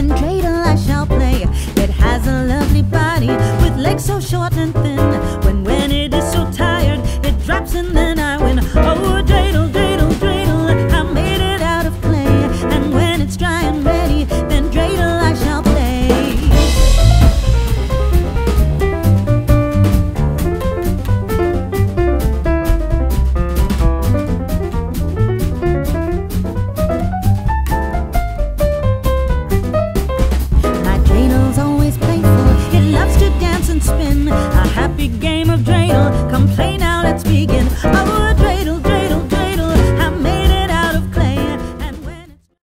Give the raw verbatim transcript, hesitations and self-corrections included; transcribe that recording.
dreidel I shall play. It has a lovely body with legs so short and thin.